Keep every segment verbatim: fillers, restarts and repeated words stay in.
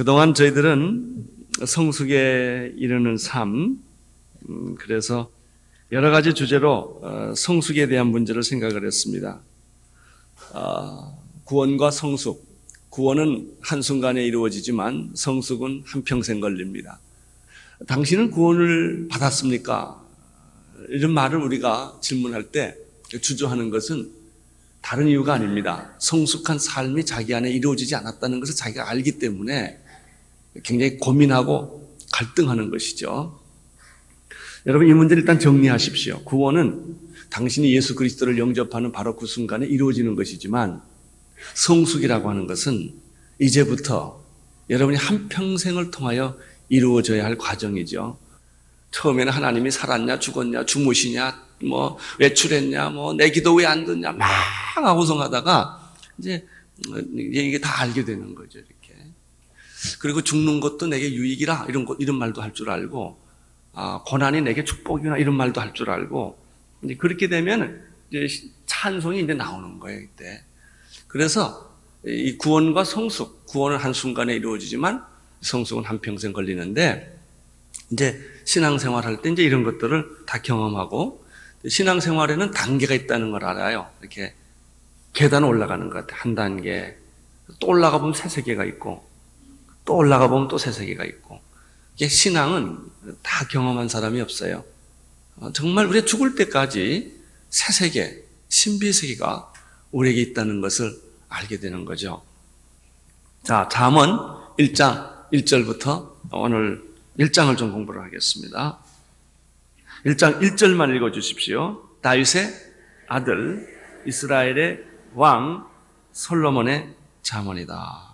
그동안 저희들은 성숙에 이르는 삶, 음, 그래서 여러 가지 주제로 어, 성숙에 대한 문제를 생각을 했습니다. 어, 구원과 성숙, 구원은 한순간에 이루어지지만 성숙은 한평생 걸립니다. 당신은 구원을 받았습니까? 이런 말을 우리가 질문할 때 주저하는 것은 다른 이유가 아닙니다. 성숙한 삶이 자기 안에 이루어지지 않았다는 것을 자기가 알기 때문에 굉장히 고민하고 갈등하는 것이죠. 여러분, 이 문제를 일단 정리하십시오. 구원은 당신이 예수 그리스도를 영접하는 바로 그 순간에 이루어지는 것이지만 성숙이라고 하는 것은 이제부터 여러분이 한평생을 통하여 이루어져야 할 과정이죠. 처음에는 하나님이 살았냐 죽었냐 주무시냐 뭐 외출했냐 뭐 내 기도 왜 안 듣냐 막 아우성하다가 이제 이게 다 알게 되는 거죠. 이렇게. 그리고 죽는 것도 내게 유익이라 이런 거 이런 말도 할 줄 알고 아, 고난이 내게 축복이나 이런 말도 할 줄 알고 이제 그렇게 되면 이제 찬송이 이제 나오는 거예요. 이때. 그래서 이 구원과 성숙, 구원은 한 순간에 이루어지지만 성숙은 한 평생 걸리는데 이제 신앙생활 할 때 이제 이런 것들을 다 경험하고 신앙생활에는 단계가 있다는 걸 알아요. 이렇게 계단 올라가는 것 같아요. 한 단계. 또 올라가 보면 새 세계가 있고 또 올라가 보면 또 새 세계가 있고 이게 신앙은 다 경험한 사람이 없어요. 정말 우리가 죽을 때까지 새 세계, 신비 세계가 우리에게 있다는 것을 알게 되는 거죠. 자, 잠언 일 장 일 절부터 오늘 일 장을 좀 공부를 하겠습니다. 일 장 일 절만 읽어주십시오. 다윗의 아들 이스라엘의 왕 솔로몬의 잠언이다.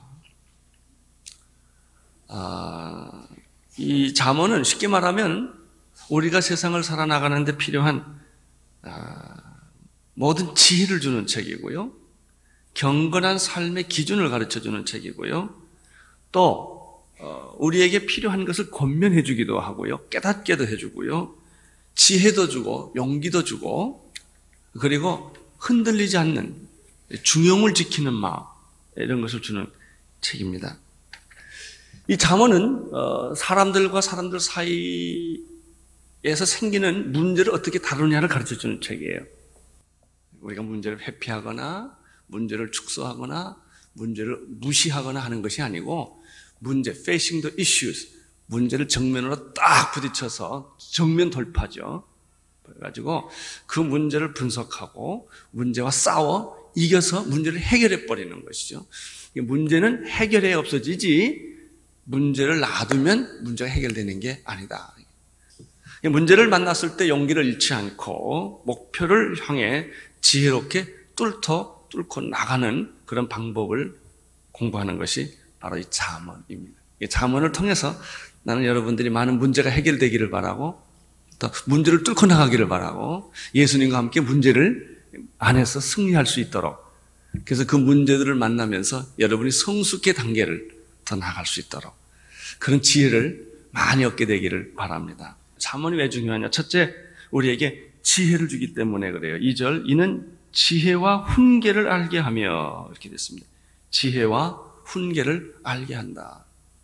아, 이 잠언은 쉽게 말하면 우리가 세상을 살아나가는 데 필요한 아, 모든 지혜를 주는 책이고요. 경건한 삶의 기준을 가르쳐주는 책이고요. 또 어, 우리에게 필요한 것을 권면해 주기도 하고요. 깨닫게도 해주고요. 지혜도 주고 용기도 주고 그리고 흔들리지 않는 중용을 지키는 마음 이런 것을 주는 책입니다. 이 잠언은 어, 사람들과 사람들 사이에서 생기는 문제를 어떻게 다루냐를 가르쳐주는 책이에요. 우리가 문제를 회피하거나 문제를 축소하거나 문제를 무시하거나 하는 것이 아니고 문제, facing the issues, 문제를 정면으로 딱 부딪혀서 정면 돌파죠. 그래가지고 그 문제를 분석하고 문제와 싸워 이겨서 문제를 해결해 버리는 것이죠. 문제는 해결해 없어지지 문제를 놔두면 문제가 해결되는 게 아니다. 문제를 만났을 때 용기를 잃지 않고 목표를 향해 지혜롭게 뚫터 뚫고 나가는 그런 방법을 공부하는 것이 바로 이 잠언입니다. 이 잠언을 통해서 나는 여러분들이 많은 문제가 해결되기를 바라고 또 문제를 뚫고 나가기를 바라고 예수님과 함께 문제를 안에서 승리할 수 있도록 그래서 그 문제들을 만나면서 여러분이 성숙의 단계를 더 나아갈 수 있도록 그런 지혜를 많이 얻게 되기를 바랍니다. 잠언이 왜 중요하냐? 첫째, 우리에게 지혜를 주기 때문에 그래요. 이 절, 이는 지혜와 훈계를 알게 하며 이렇게 됐습니다. 지혜와 훈계를 알게 한다.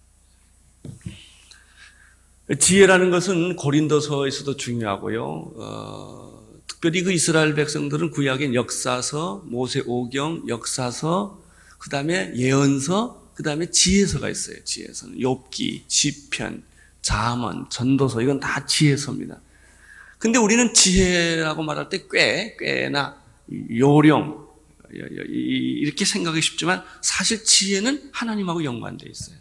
지혜라는 것은 고린도서에서도 중요하고요. 어, 특별히 그 이스라엘 백성들은 구약의 역사서, 모세오경, 역사서, 그 다음에 예언서, 그 다음에 지혜서가 있어요. 지혜서는 욥기, 시편, 잠언, 전도서 이건 다 지혜서입니다. 근데 우리는 지혜라고 말할 때 꽤, 꽤나 요령 이렇게 생각하기 쉽지만 사실 지혜는 하나님하고 연관되어 있어요.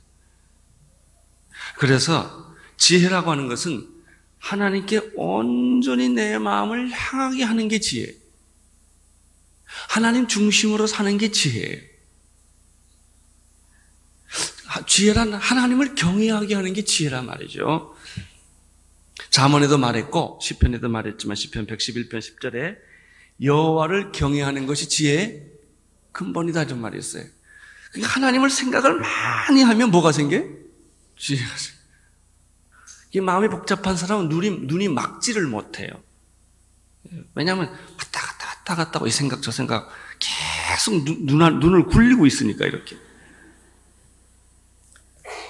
그래서 지혜라고 하는 것은 하나님께 온전히 내 마음을 향하게 하는 게 지혜. 하나님 중심으로 사는 게 지혜예요. 지혜란 하나님을 경외하게 하는 게 지혜란 말이죠. 잠언에도 말했고 시편에도 말했지만 시편 백십일 편 십 절에 여호와를 경외하는 것이 지혜의 근본이다 이런 말이 있어요. 그러니까 하나님을 생각을 많이 하면 뭐가 생겨? 지혜가 생겨. 이 마음이 복잡한 사람은 눈이, 눈이 막지를 못해요. 왜냐하면 왔다 갔다 왔다 갔다 이 생각 저 생각 계속 눈, 눈을 굴리고 있으니까 이렇게.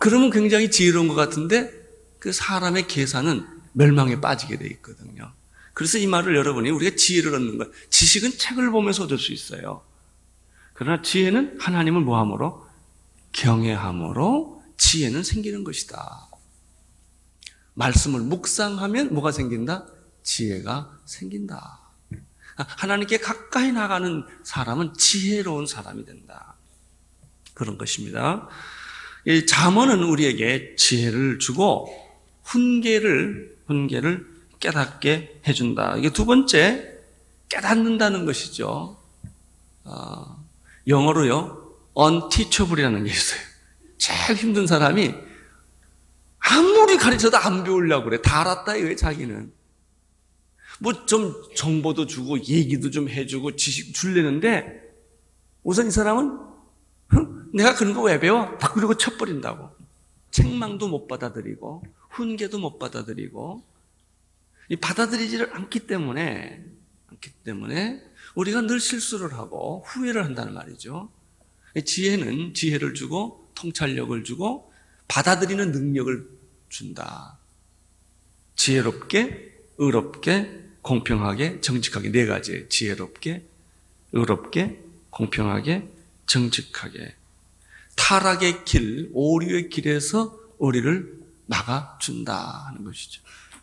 그러면 굉장히 지혜로운 것 같은데 그 사람의 계산은 멸망에 빠지게 돼 있거든요. 그래서 이 말을 여러분이 우리가 지혜를 얻는 것, 지식은 책을 보면서 얻을 수 있어요. 그러나 지혜는 하나님을 뭐함으로? 경외함으로 지혜는 생기는 것이다. 말씀을 묵상하면 뭐가 생긴다? 지혜가 생긴다. 하나님께 가까이 나가는 사람은 지혜로운 사람이 된다. 그런 것입니다. 이 잠언은 우리에게 지혜를 주고 훈계를 훈계를 깨닫게 해준다. 이게 두 번째, 깨닫는다는 것이죠. 어, 영어로요, unteachable이라는 게 있어요. 제일 힘든 사람이 아무리 가르쳐도 안 배우려고 그래. 다 알았다 이거예요, 자기는. 뭐 좀 정보도 주고 얘기도 좀 해주고 지식 줄려는데 우선 이 사람은 내가 그런 거 왜 배워? 딱 그러고 쳐버린다고. 책망도 못 받아들이고 훈계도 못 받아들이고 이 받아들이지를 않기 때문에 않기 때문에 우리가 늘 실수를 하고 후회를 한다는 말이죠. 지혜는 지혜를 주고 통찰력을 주고 받아들이는 능력을 준다. 지혜롭게, 의롭게, 공평하게, 정직하게 네 가지. 지혜롭게, 의롭게, 공평하게, 정직하게. 타락의 길, 오류의 길에서 우리를 막아준다 하는 것이죠.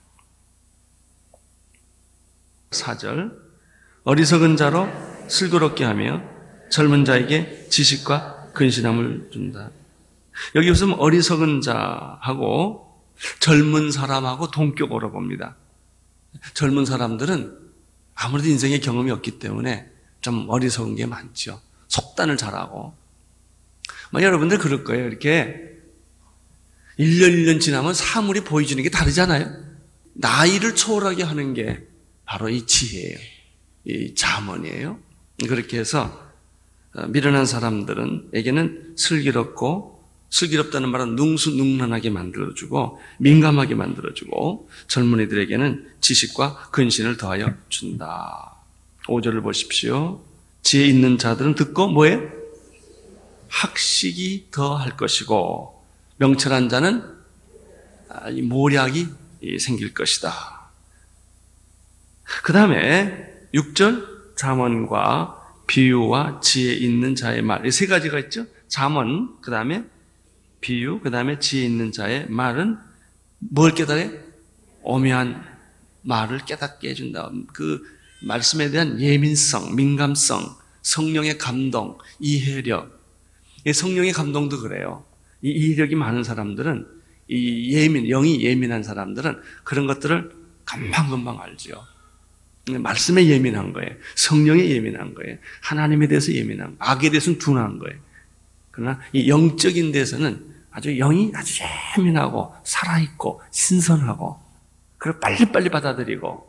사 절, 어리석은 자로 슬기롭게 하며 젊은 자에게 지식과 근신함을 준다. 여기 보시면 어리석은 자하고 젊은 사람하고 동격으로 봅니다. 젊은 사람들은 아무래도 인생의 경험이 없기 때문에 좀 어리석은 게 많죠. 속단을 잘하고. 여러분들 그럴 거예요. 이렇게 일 년 일 년 지나면 사물이 보여주는 게 다르잖아요. 나이를 초월하게 하는 게 바로 이 지혜예요. 이 잠언이에요. 그렇게 해서 미련한 사람들은에게는 슬기롭고, 슬기롭다는 말은 능수능란하게 만들어주고 민감하게 만들어주고 젊은이들에게는 지식과 근신을 더하여 준다. 오 절을 보십시오. 지혜 있는 자들은 듣고 뭐해? 학식이 더할 것이고 명철한 자는 모략이 생길 것이다. 그 다음에 육 절 잠언과 비유와 지혜 있는 자의 말, 이 세 가지가 있죠. 잠언, 그 다음에 비유, 그 다음에 지혜 있는 자의 말은 뭘 깨달아요? 오묘한 말을 깨닫게 해준다. 그 말씀에 대한 예민성, 민감성, 성령의 감동, 이해력. 성령의 감동도 그래요. 이 이해력이 많은 사람들은, 이 예민, 영이 예민한 사람들은 그런 것들을 금방금방 알죠. 말씀에 예민한 거예요. 성령에 예민한 거예요. 하나님에 대해서 예민한 거예요. 악에 대해서는 둔한 거예요. 그러나 이 영적인 데서는 아주 영이 아주 예민하고 살아있고 신선하고 그걸 빨리빨리 받아들이고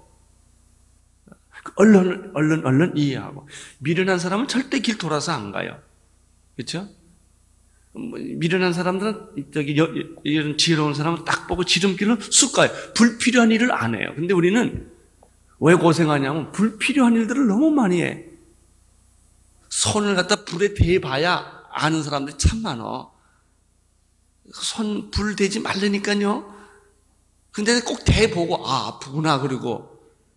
얼른 얼른 얼른 이해하고 미련한 사람은 절대 길 돌아서 안 가요. 그렇죠? 미련한 사람들은 저기 이런 지혜로운 사람은 딱 보고 지름길을 쑥 가요. 불필요한 일을 안 해요. 근데 우리는 왜 고생하냐면 불필요한 일들을 너무 많이 해. 손을 갖다 불에 대봐야 아는 사람들이 참 많아. 손 불 대지 말라니까요. 근데 꼭 대보고 아 아프구나. 그리고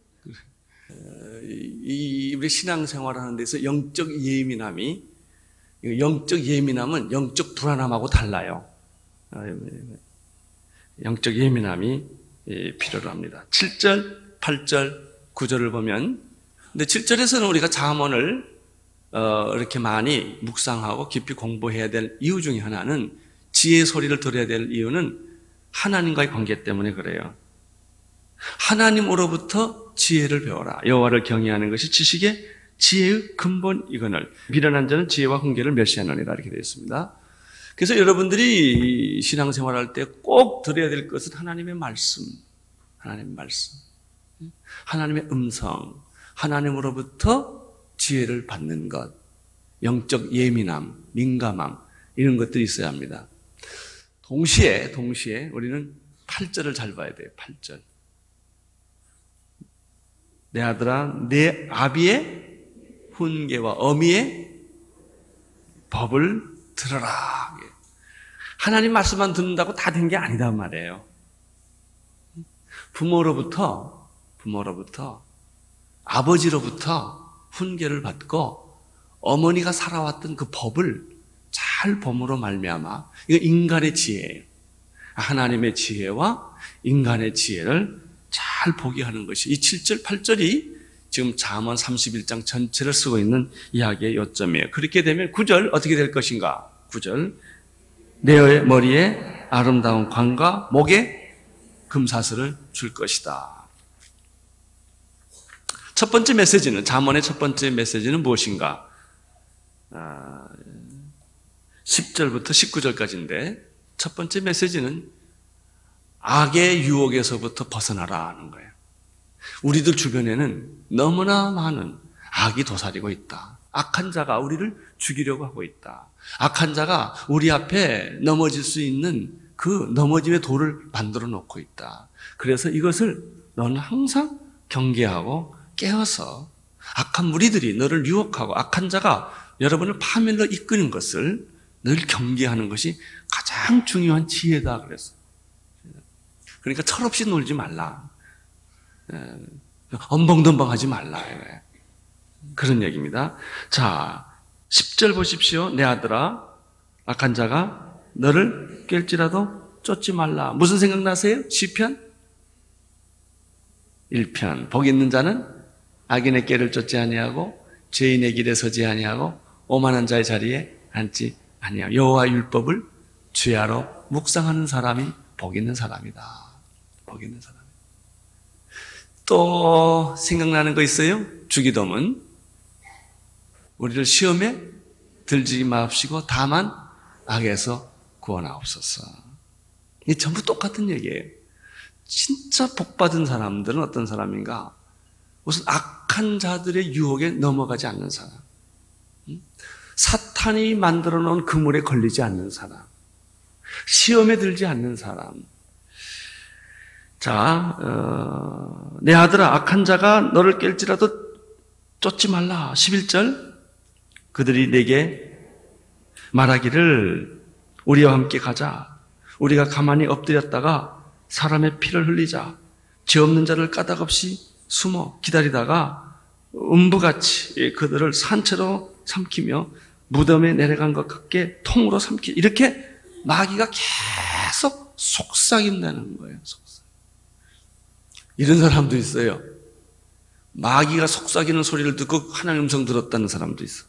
이 우리 신앙생활 하는 데서 영적 예민함이 영적 예민함은 영적 불안함하고 달라요. 영적 예민함이 필요로 합니다. 칠 절, 팔 절, 구 절을 보면 근데 칠 절에서는 우리가 잠언을 어, 이렇게 많이 묵상하고 깊이 공부해야 될 이유 중에 하나는 지혜의 소리를 들어야 될 이유는 하나님과의 관계 때문에 그래요. 하나님으로부터 지혜를 배워라. 여호와를 경외하는 것이 지식의 지혜의 근본이거늘 미련한 자는 지혜와 훈계를 멸시하느니라 이렇게 되어 있습니다. 그래서 여러분들이 신앙생활할 때 꼭 들어야 될 것은 하나님의 말씀, 하나님의 말씀, 하나님의 음성, 하나님으로부터 지혜를 받는 것, 영적 예민함, 민감함 이런 것들이 있어야 합니다. 동시에 동시에 우리는 팔 절을 잘 봐야 돼요. 팔 절. 내 아들아 내 아비의 훈계와 어미의 법을 들어라. 하나님 말씀만 듣는다고 다 된 게 아니단 말이에요. 부모로부터, 부모로부터, 아버지로부터 훈계를 받고 어머니가 살아왔던 그 법을 잘 범으로 말미암아, 이거 인간의 지혜예요. 하나님의 지혜와 인간의 지혜를 잘 보게 하는 것이 이 칠 절, 팔 절이 지금 잠언 삼십일 장 전체를 쓰고 있는 이야기의 요점이에요. 그렇게 되면 구 절 어떻게 될 것인가? 구 절 내 머리에 아름다운 관과 목에 금사슬을 줄 것이다. 첫 번째 메시지는, 잠언의 첫 번째 메시지는 무엇인가? 아, 십 절부터 십구 절까지인데 첫 번째 메시지는 악의 유혹에서부터 벗어나라 하는 거예요. 우리들 주변에는 너무나 많은 악이 도사리고 있다. 악한 자가 우리를 죽이려고 하고 있다. 악한 자가 우리 앞에 넘어질 수 있는 그 넘어짐의 돌을 만들어 놓고 있다. 그래서 이것을 너는 항상 경계하고 깨어서 악한 무리들이 너를 유혹하고 악한 자가 여러분을 파멸로 이끄는 것을 늘 경계하는 것이 가장 중요한 지혜다 그랬어. 그러니까 철없이 놀지 말라. 엄벙덤벙하지 말라. 그런 얘기입니다. 자, 십 절 보십시오. 내 아들아, 악한 자가 너를 깰지라도 쫓지 말라. 무슨 생각나세요? 시편 일 편. 복 있는 자는 악인의 꾀를 쫓지 아니하고 죄인의 길에 서지 아니하고 오만한 자의 자리에 앉지 아니하고 여호와 율법을 주야로 묵상하는 사람이 복 있는 사람이다. 복 있는 사람. 또 생각나는 거 있어요? 주기도문. 우리를 시험에 들지 마옵시고 다만 악에서 구원하옵소서. 이게 전부 똑같은 얘기예요. 진짜 복받은 사람들은 어떤 사람인가? 우선 악한 자들의 유혹에 넘어가지 않는 사람. 사탄이 만들어 놓은 그물에 걸리지 않는 사람. 시험에 들지 않는 사람. 자, 어, 내 아들아, 악한 자가 너를 깰지라도 쫓지 말라. 십일 절. 그들이 내게 말하기를 우리와 함께 가자. 우리가 가만히 엎드렸다가 사람의 피를 흘리자. 죄 없는 자를 까닭없이 숨어 기다리다가 음부같이 그들을 산채로 삼키며 무덤에 내려간 것 같게 통으로 삼키. 이렇게 마귀가 계속 속삭인다는 거예요. 속삭. 이런 사람도 있어요. 마귀가 속삭이는 소리를 듣고 하나님 음성 들었다는 사람도 있어.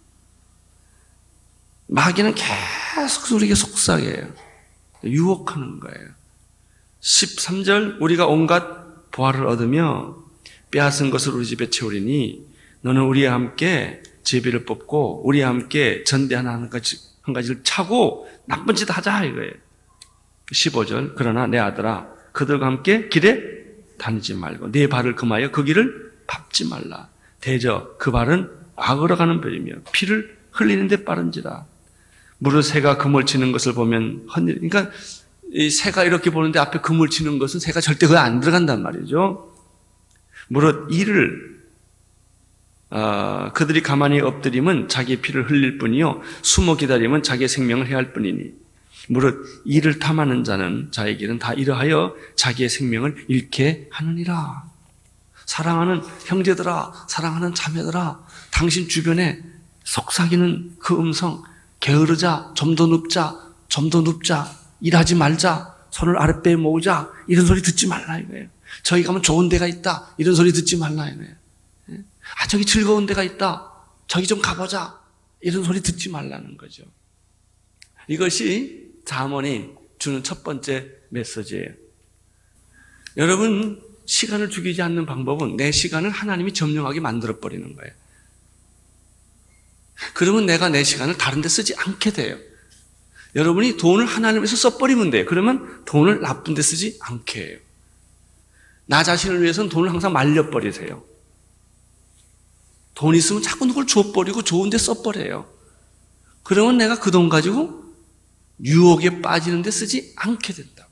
마귀는 계속 우리에게 속삭여요. 유혹하는 거예요. 십삼 절 우리가 온갖 보화를 얻으며 빼앗은 것을 우리 집에 채우리니 너는 우리와 함께 제비를 뽑고 우리와 함께 전대 하나 한, 가지, 한 가지를 차고 나쁜 짓 하자 이거예요. 십오 절 그러나 내 아들아 그들과 함께 길에 다니지 말고 네 발을 금하여 그 길을 밟지 말라. 대저 그 발은 악으로 가는 별이며 피를 흘리는 데 빠른지라. 무릇 새가 그물 치는 것을 보면 헛일. 그러니까 이 새가 이렇게 보는데 앞에 그물 치는 것은 새가 절대 거기 안 들어간단 말이죠. 무릇 이를 어, 그들이 가만히 엎드리면 자기의 피를 흘릴 뿐이요 숨어 기다리면 자기의 생명을 해할 뿐이니 무릇 이를 탐하는 자는 자의 길은 다 이러하여 자기의 생명을 잃게 하느니라. 사랑하는 형제들아, 사랑하는 자매들아, 당신 주변에 속삭이는 그 음성, 게으르자, 좀 더 눕자, 좀 더 눕자, 일하지 말자, 손을 아랫배에 모으자, 이런 소리 듣지 말라 이거예요. 저기 가면 좋은 데가 있다, 이런 소리 듣지 말라 이거예요. 아, 저기 즐거운 데가 있다, 저기 좀 가보자, 이런 소리 듣지 말라는 거죠. 이것이 잠언이 주는 첫 번째 메시지예요. 여러분, 시간을 죽이지 않는 방법은 내 시간을 하나님이 점령하게 만들어버리는 거예요. 그러면 내가 내 시간을 다른 데 쓰지 않게 돼요. 여러분이 돈을 하나님에서 써버리면 돼요. 그러면 돈을 나쁜 데 쓰지 않게 해요. 나 자신을 위해서는 돈을 항상 말려버리세요. 돈 있으면 자꾸 누굴 줘버리고 좋은 데 써버려요. 그러면 내가 그 돈 가지고 유혹에 빠지는 데 쓰지 않게 된다고요.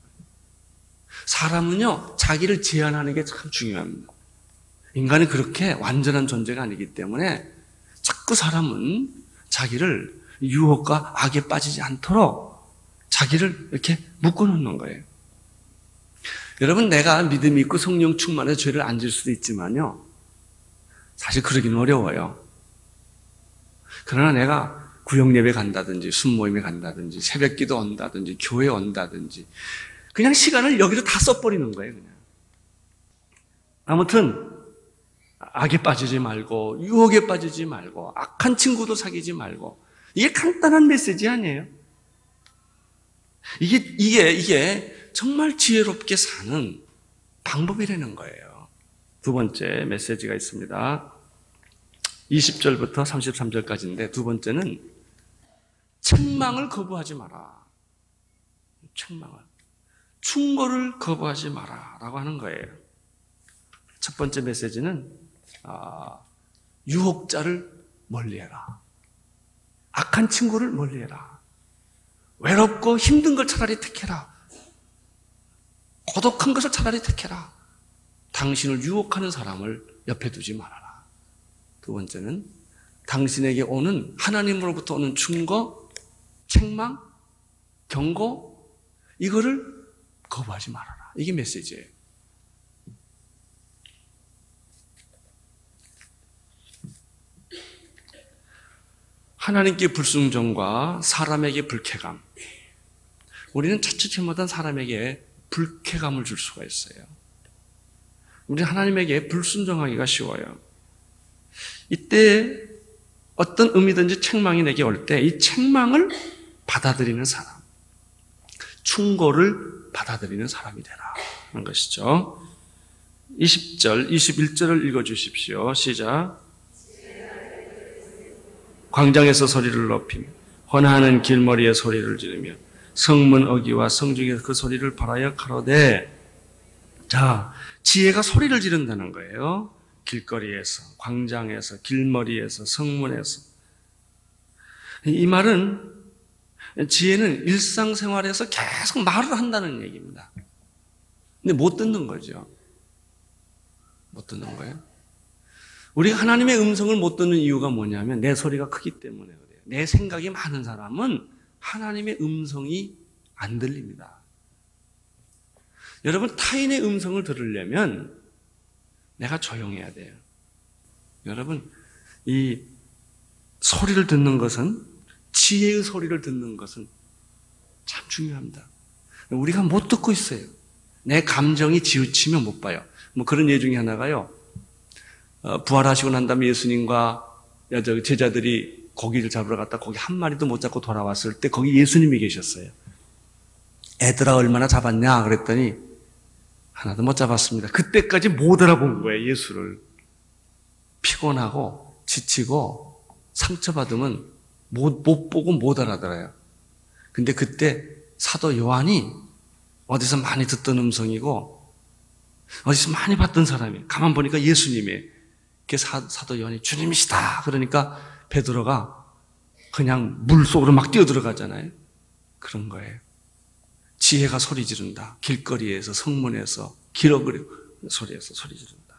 사람은요, 자기를 제한하는 게 참 중요합니다. 인간은 그렇게 완전한 존재가 아니기 때문에 자꾸 사람은 자기를 유혹과 악에 빠지지 않도록 자기를 이렇게 묶어놓는 거예요. 여러분, 내가 믿음이 있고 성령 충만해서 죄를 안 질 수도 있지만요, 사실 그러기는 어려워요. 그러나 내가 구역예배 간다든지 순모임에 간다든지 새벽기도 온다든지 교회 온다든지 그냥 시간을 여기서 다 써버리는 거예요. 그냥. 아무튼 악에 빠지지 말고 유혹에 빠지지 말고 악한 친구도 사귀지 말고, 이게 간단한 메시지 아니에요? 이게 이게 이게 정말 지혜롭게 사는 방법이라는 거예요. 두 번째 메시지가 있습니다. 이십 절부터 삼십삼 절까지인데, 두 번째는 책망을 거부하지 마라. 책망을. 충고를 거부하지 마라 라고 하는 거예요. 첫 번째 메시지는 아, 유혹자를 멀리해라. 악한 친구를 멀리해라. 외롭고 힘든 걸 차라리 택해라. 고독한 것을 차라리 택해라. 당신을 유혹하는 사람을 옆에 두지 말아라. 두 번째는 당신에게 오는, 하나님으로부터 오는 충고, 책망, 경고, 이거를 거부하지 말아라. 이게 메시지예요. 하나님께 불순종과 사람에게 불쾌감. 우리는 자칫 사람에게 불쾌감을 줄 수가 있어요. 우리는 하나님에게 불순종하기가 쉬워요. 이때 어떤 의미든지 책망이 내게 올 때 이 책망을 받아들이는 사람, 충고를 받아들이는 사람이 되라 하는 것이죠. 이십 절, 이십일 절을 읽어주십시오. 시작. 광장에서 소리를 높이며 헌하는 길머리에 소리를 지르며 성문 어귀와 성중에서 그 소리를 발하여 가로되. 자, 지혜가 소리를 지른다는 거예요. 길거리에서, 광장에서, 길머리에서, 성문에서. 이 말은 지혜는 일상생활에서 계속 말을 한다는 얘기입니다. 근데 못 듣는 거죠. 못 듣는 거예요. 우리가 하나님의 음성을 못 듣는 이유가 뭐냐면 내 소리가 크기 때문에 그래요. 내 생각이 많은 사람은 하나님의 음성이 안 들립니다. 여러분, 타인의 음성을 들으려면 내가 조용해야 돼요. 여러분, 이 소리를 듣는 것은, 지혜의 소리를 듣는 것은 참 중요합니다. 우리가 못 듣고 있어요. 내 감정이 지우치면 못 봐요. 뭐 그런 예 중에 하나가요, 어, 부활하시고 난 다음에 예수님과 제자들이 고기를 잡으러 갔다 고기 한 마리도 못 잡고 돌아왔을 때 거기 예수님이 계셨어요. 애들아 얼마나 잡았냐 그랬더니 하나도 못 잡았습니다. 그때까지 못 알아본 거예요, 예수를. 피곤하고 지치고 상처받으면 못, 못 보고 못 알아들어요. 근데 그때 사도 요한이 어디서 많이 듣던 음성이고 어디서 많이 봤던 사람이, 가만 보니까 예수님이, 그 사도 요한이 주님이시다 그러니까 베드로가 그냥 물속으로 막 뛰어들어가잖아요. 그런 거예요. 지혜가 소리 지른다. 길거리에서, 성문에서, 길어그려 소리에서 소리 지른다.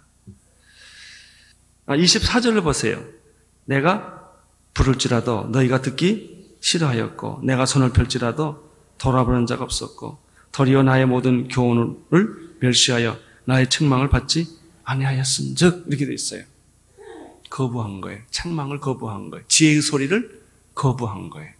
이십사 절을 보세요. 내가 부를지라도 너희가 듣기 싫어하였고 내가 손을 펼지라도 돌아보는 자가 없었고 도리어 나의 모든 교훈을 멸시하여 나의 책망을 받지 아니하였은즉, 이렇게 돼 있어요. 거부한 거예요. 책망을 거부한 거예요. 지혜의 소리를 거부한 거예요.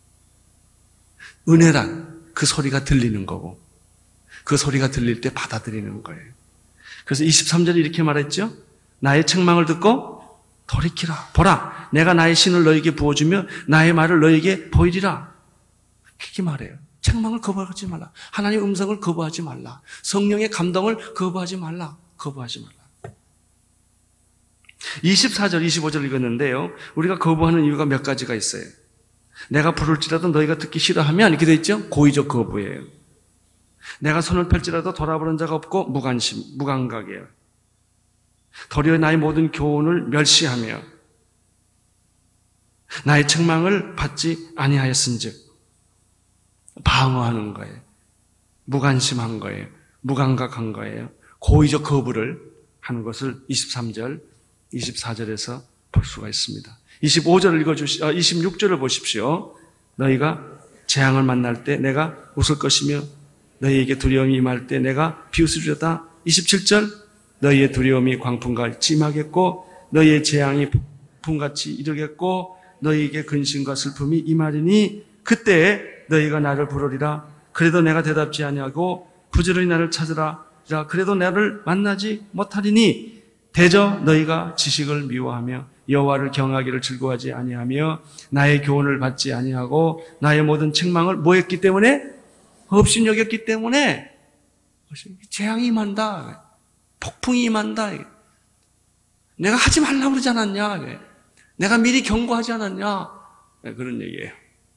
은혜란 그 소리가 들리는 거고 그 소리가 들릴 때 받아들이는 거예요. 그래서 이십삼 절에 이렇게 말했죠. 나의 책망을 듣고 돌이키라. 보라, 내가 나의 신을 너에게 부어주며 나의 말을 너에게 보이리라. 그렇게 말해요. 책망을 거부하지 말라. 하나님의 음성을 거부하지 말라. 성령의 감동을 거부하지 말라. 거부하지 말라. 이십사 절, 이십오 절 읽었는데요. 우리가 거부하는 이유가 몇 가지가 있어요. 내가 부를지라도 너희가 듣기 싫어하면, 이렇게 돼 있죠? 고의적 거부예요. 내가 손을 펼지라도 돌아보는 자가 없고 무관심, 무감각이에요. 도리어 나의 모든 교훈을 멸시하며 나의 책망을 받지 아니하였은즉, 방어하는 거예요. 무관심한 거예요. 무감각한 거예요. 고의적 거부를 하는 것을 이십삼 절, 이십사 절에서 볼 수가 있습니다. 이십오 절을 읽어주시, 아, 이십육 절을 보십시오. 너희가 재앙을 만날 때 내가 웃을 것이며 너희에게 두려움이 임할 때 내가 비웃으리로다. 이십칠 절 너희의 두려움이 광풍같이 임하겠고 너희의 재앙이 폭풍같이 이르겠고 너희에게 근심과 슬픔이 임하리니 그때 너희가 나를 부르리라. 그래도 내가 대답지 아니하고 부지런히 나를 찾으라. 그래도 나를 만나지 못하리니 대저 너희가 지식을 미워하며 여호와를 경하기를 즐거워하지 아니하며 나의 교훈을 받지 아니하고 나의 모든 책망을 뭐했기 때문에? 없인 여겼기 때문에 재앙이 임한다. 폭풍이 임한다. 내가 하지 말라고 그러지 않았냐? 내가 미리 경고하지 않았냐? 그런 얘기예요.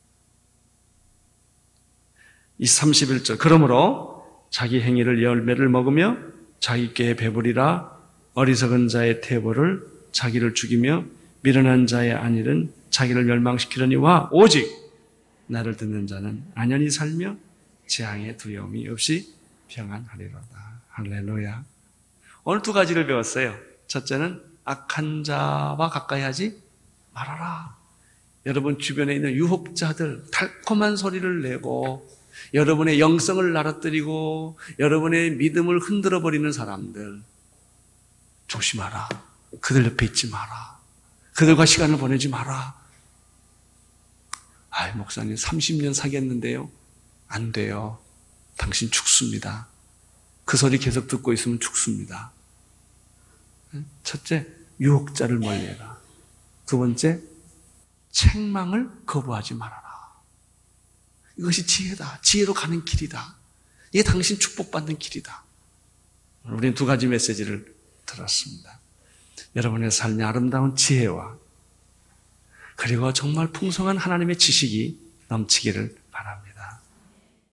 이 삼십일 절 그러므로 자기 행위를 열매를 먹으며 자기께 배부리라. 어리석은 자의 태보를 자기를 죽이며 미련한 자의 안일은 자기를 멸망시키려니와 오직 나를 듣는 자는 안연히 살며 재앙의 두려움이 없이 평안하리로다. 할렐루야. 오늘 두 가지를 배웠어요. 첫째는 악한 자와 가까이 하지 말아라. 여러분 주변에 있는 유혹자들 달콤한 소리를 내고 여러분의 영성을 날아뜨리고 여러분의 믿음을 흔들어버리는 사람들 조심하라. 그들 옆에 있지 마라. 그들과 시간을 보내지 마라. 아이 목사님 삼십 년 사귀었는데요. 안 돼요. 당신 죽습니다. 그 소리 계속 듣고 있으면 죽습니다. 첫째, 유혹자를 멀리해라. 두 번째, 책망을 거부하지 말아라. 이것이 지혜다. 지혜로 가는 길이다. 이게 당신 축복받는 길이다. 우리는 두 가지 메시지를 들었습니다. 여러분의 삶의 아름다운 지혜와 그리고 정말 풍성한 하나님의 지식이 넘치기를 바랍니다.